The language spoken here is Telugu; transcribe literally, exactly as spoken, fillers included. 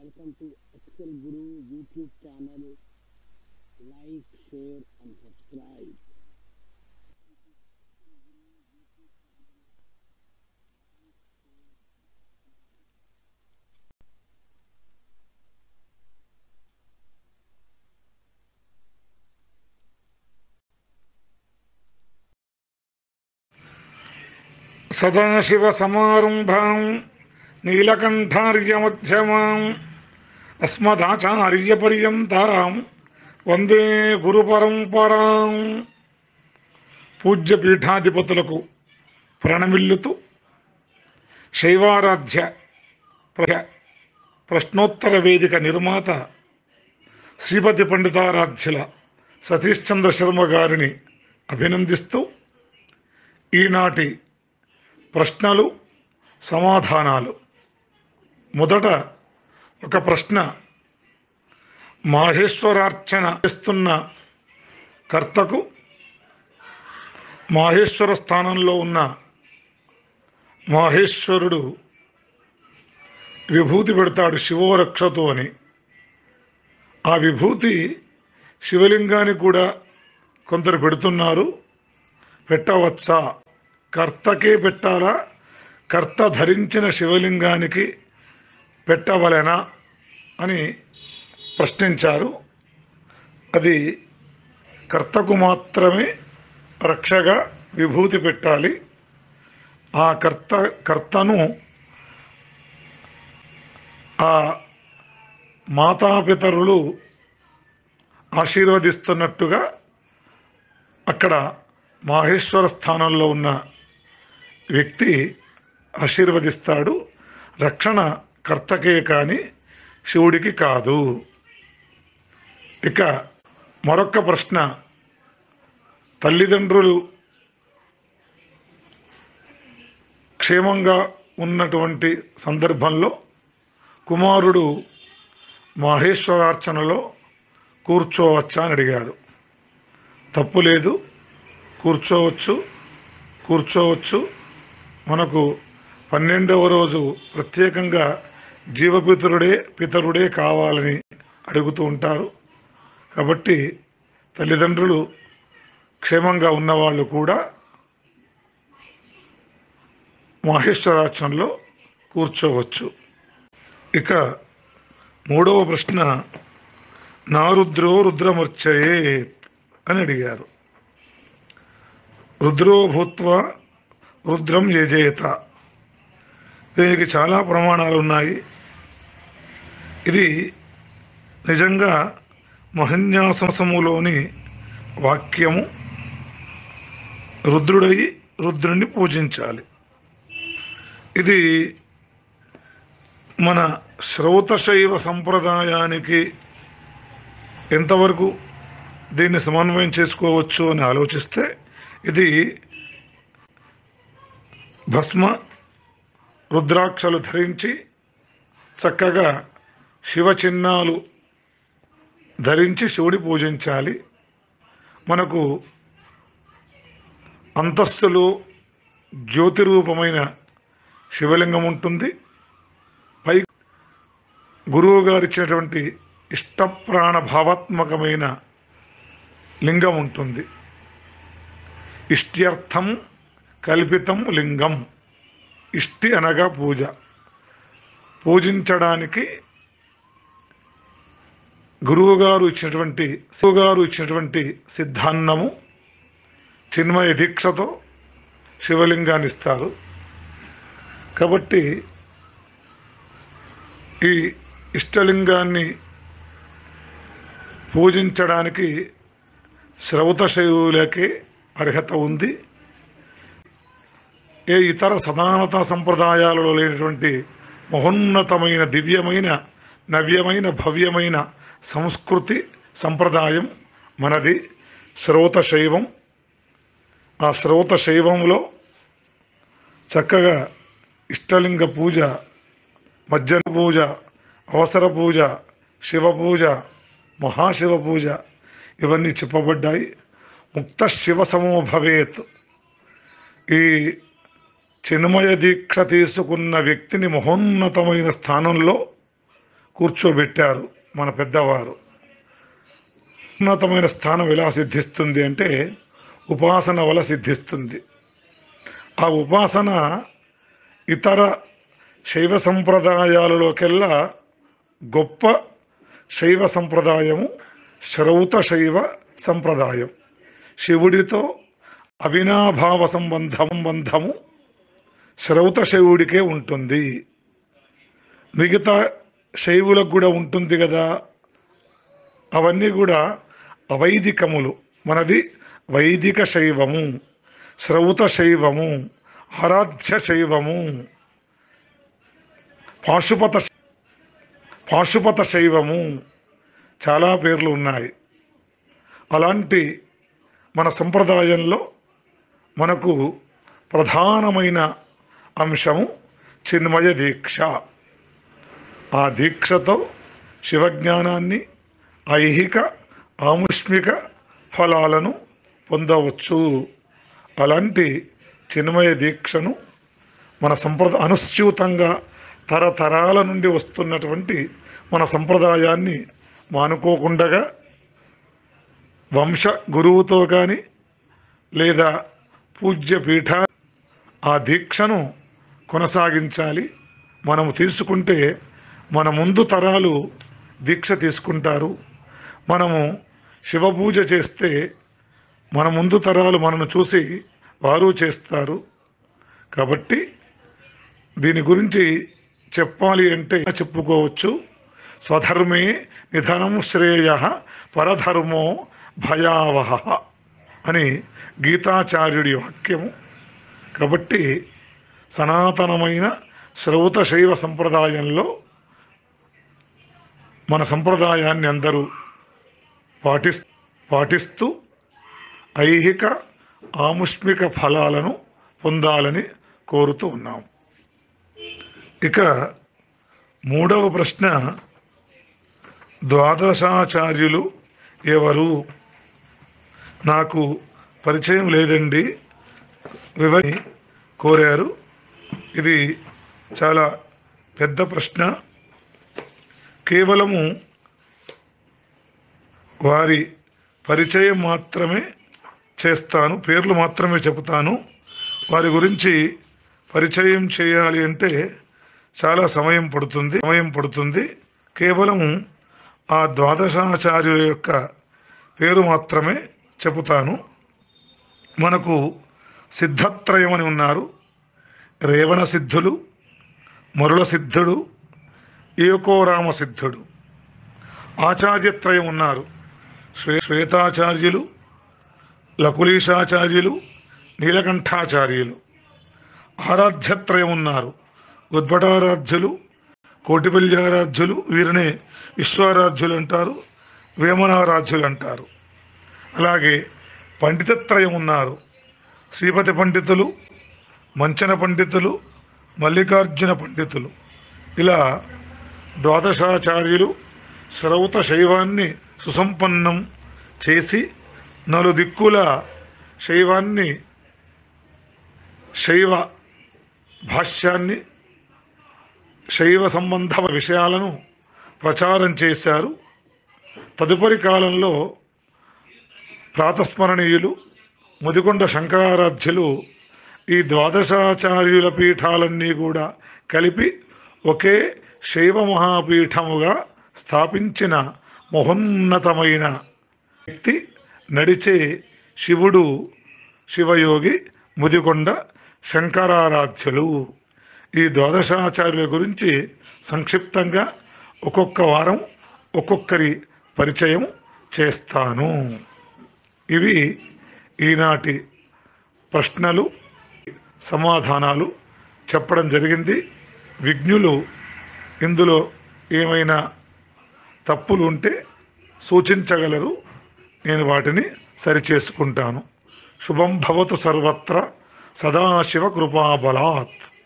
Welcome to Excel Guru YouTube channel. Like, share and subscribe. Sadashiva సమారంభాం నీలకంఠార్యమధ్యమాం అస్మదాచార్యపర్యంతాం వందే గురు పరంపరాం. పూజ్య పీఠాధిపతులకు ప్రణమిల్లుతూ శైవారాధ్య ప్రశ్నోత్తర వేదిక నిర్మాత శ్రీపతి పండితారాధ్యుల సతీష్ చంద్ర శర్మ గారిని అభినందిస్తూ ఈనాటి ప్రశ్నలు సమాధానాలు. మొదట ఒక ప్రశ్న. మాహేశ్వరార్చన చేస్తున్న కర్తకు మాహేశ్వర స్థానంలో ఉన్న మాహేశ్వరుడు విభూతి పెడతాడు శివోరక్షతు అని. ఆ విభూతి శివలింగానికి కూడా కొందరు పెడుతున్నారు. పెట్టవచ్చా? కర్తకే పెట్టాలా, కర్త ధరించిన శివలింగానికి పెట్టవలెనా అని ప్రశ్నించారు. అది కర్తకు మాత్రమే రక్షగా విభూతి పెట్టాలి. ఆ కర్త కర్తను ఆ మాతాపితరులు ఆశీర్వదిస్తున్నట్టుగా అక్కడ మాహేశ్వర స్థానంలో ఉన్న వ్యక్తి ఆశీర్వదిస్తాడు. రక్షణ కర్తకే కానీ శివుడికి కాదు. ఇక మరొక ప్రశ్న. తల్లిదండ్రులు క్షేమంగా ఉన్నటువంటి సందర్భంలో కుమారుడు మాహేశ్వరార్చనలో కూర్చోవచ్చా అని అడిగారు. తప్పు లేదు, కూర్చోవచ్చు కూర్చోవచ్చు మనకు పన్నెండవ రోజు ప్రత్యేకంగా జీవపితరుడే పితరుడే కావాలని అడుగుతూ ఉంటారు. కాబట్టి తల్లిదండ్రులు క్షేమంగా ఉన్నవాళ్ళు కూడా మాహేశ్వరార్చనలో కూర్చోవచ్చు. ఇక మూడవ ప్రశ్న. నా రుద్రో రుద్రమర్చయేత్ అని అడిగారు. రుద్రో భూత్వా రుద్రం యజేత. దీనికి చాలా ప్రమాణాలు ఉన్నాయి. ఇది నిజంగా మహన్యాసములోని వాక్యము. రుద్రుడై రుద్రుణ్ణి పూజించాలి. ఇది మన శ్రౌతశైవ సంప్రదాయానికి ఎంతవరకు దీన్ని సమన్వయం చేసుకోవచ్చు అని ఆలోచిస్తే ఇది భస్మ రుద్రాక్షలు ధరించి చక్కగా శివ చిహ్నాలు ధరించి శివుడి పూజించాలి. మనకు అంతస్తులో జ్యోతి రూపమైన శివలింగం ఉంటుంది. పై గురువు గారు ఇచ్చినటువంటి ఇష్టప్రాణ భావాత్మకమైన లింగం ఉంటుంది. ఇష్ట్యర్థం కల్పితం లింగం. ఇష్టి అనగా పూజ. పూజించడానికి గురువుగారు ఇచ్చినటువంటి శివగారు ఇచ్చినటువంటి సిద్ధాన్నము చిన్మయ దీక్షతో శివలింగాన్ని ఇస్తారు. కాబట్టి ఈ ఇష్టలింగాన్ని పూజించడానికి శ్రౌతశైవులకే అర్హత ఉంది. ఏ ఇతర సదానత సంప్రదాయాలలో లేనటువంటి మహోన్నతమైన దివ్యమైన నవ్యమైన భవ్యమైన సంస్కృతి సంప్రదాయం మనది శ్రౌతశైవం. ఆ శ్రౌతశైవంలో చక్కగా ఇష్టలింగ పూజ, మధ్య పూజ, అవసర పూజ, శివ పూజ, మహాశివ పూజ ఇవన్నీ చెప్పబడ్డాయి. ముక్త శివ సమో భవేత్. ఈ చిన్మయ దీక్ష తీసుకున్న వ్యక్తిని మహోన్నతమైన స్థానంలో కూర్చోబెట్టారు మన పెద్దవారు. ఉన్నతమైన స్థానం ఎలా సిద్ధిస్తుంది అంటే ఉపాసన వల్ల సిద్ధిస్తుంది. ఆ ఉపాసన ఇతర శైవ సంప్రదాయాలలోకెల్లా గొప్ప శైవ సంప్రదాయము శ్రౌత శైవ సంప్రదాయం. శివుడితో అవినాభావ సంబంధం బంధము శ్రౌత శైవుడికే ఉంటుంది. మిగతా శైవులకు కూడా ఉంటుంది కదా, అవన్నీ కూడా అవైదికములు. మనది వైదిక శైవము, శ్రౌత శైవము, ఆరాధ్య శైవము, పాశుపత పాశుపత శైవము, చాలా పేర్లు ఉన్నాయి. అలాంటి మన సంప్రదాయంలో మనకు ప్రధానమైన అంశము చిన్మయ దీక్ష. ఆ దీక్షతో శివజ్ఞానాన్ని, ఐహిక ఆముష్మిక ఫలాలను పొందవచ్చు. అలాంటి చిన్మయ దీక్షను మన సంప్రదాయ అనుస్యూతంగా తరతరాల నుండి వస్తున్నటువంటి మన సంప్రదాయాన్ని మానుకోకుండగా వంశ గురువుతో కానీ లేదా పూజ్య పీఠ ఆ దీక్షను కొనసాగించాలి. మనము తీసుకుంటే మన ముందు తరాలు దీక్ష తీసుకుంటారు. మనము శివపూజ చేస్తే మన ముందు తరాలు మనను చూసి వారు చేస్తారు. కాబట్టి దీని గురించి చెప్పాలి అంటే చెప్పుకోవచ్చు. స్వధర్మే నిధనం శ్రేయ పరధర్మో భయావహ అని గీతాచార్యుడి వాక్యము. కాబట్టి సనాతనమైన శ్రౌత శైవ సంప్రదాయంలో మన సంప్రదాయాన్ని అందరూ పాటి పాటిస్తూ ఐహిక ఆముష్మిక ఫలాలను పొందాలని కోరుతూ ఉన్నాం. ఇక మూడవ ప్రశ్న, ద్వాదశాచార్యులు ఎవరు? నాకు పరిచయం లేదండి, వివరి కోరారు. ఇది చాలా పెద్ద ప్రశ్న. కేవలము వారి పరిచయం మాత్రమే చేస్తాను, పేర్లు మాత్రమే చెబుతాను. వారి గురించి పరిచయం చేయాలి అంటే చాలా సమయం పడుతుంది సమయం పడుతుంది కేవలం ఆ ద్వాదశాచార్యుల యొక్క పేరు మాత్రమే చెబుతాను. మనకు సిద్ధత్రయం అని ఉన్నారు. రేవణ సిద్ధులు, మరుల సిద్ధుడు, ఏకోరామ సిద్ధుడు. ఆచార్యత్రయం ఉన్నారు. శ్వే శ్వేతాచార్యులు, లకులీశాచార్యులు, నీలకంఠాచార్యులు. ఆరాధ్యత్రయం ఉన్నారు. ఉద్భటారాధ్యులు, కోటిపల్యారాధ్యులు, వీరినే విశ్వారాధ్యులు అంటారు, వేమనారాధ్యులు అంటారు. అలాగే పండితత్రయం ఉన్నారు. శ్రీపతి పండితులు, మంచన పండితులు, మల్లికార్జున పండితులు. ఇలా ద్వాదశాచార్యులు శ్రౌత శైవాన్ని సుసంపన్నం చేసి నలుదిక్కుల శైవాన్ని, శైవ భాష్యాన్ని, శైవ సంబంధ విషయాలను ప్రచారం చేశారు. తదుపరి కాలంలో ప్రాతస్మరణీయులు ముదికొండ శంకరారాధ్యులు ఈ ద్వాదశాచార్యుల పీఠాలన్నీ కూడా కలిపి ఒకే శైవ మహాపీఠముగా స్థాపించిన మహోన్నతమైన వ్యక్తి నడిచే శివుడు శివయోగి ముదికొండ శంకరారాధ్యులు. ఈ ద్వాదశాచార్యుల గురించి సంక్షిప్తంగా ఒక్కొక్క వారం ఒక్కొక్కరి పరిచయం చేస్తాను. ఇవి ఈనాటి ప్రశ్నలు, సమాధానాలు చెప్పడం జరిగింది. విజ్ఞులు ఇందులో ఏమైనా తప్పులు ఉంటే సూచించగలరు, నేను వాటిని సరిచేసుకుంటాను. శుభం భవతు సర్వత్ర సదాశివ కృపాబలాత్.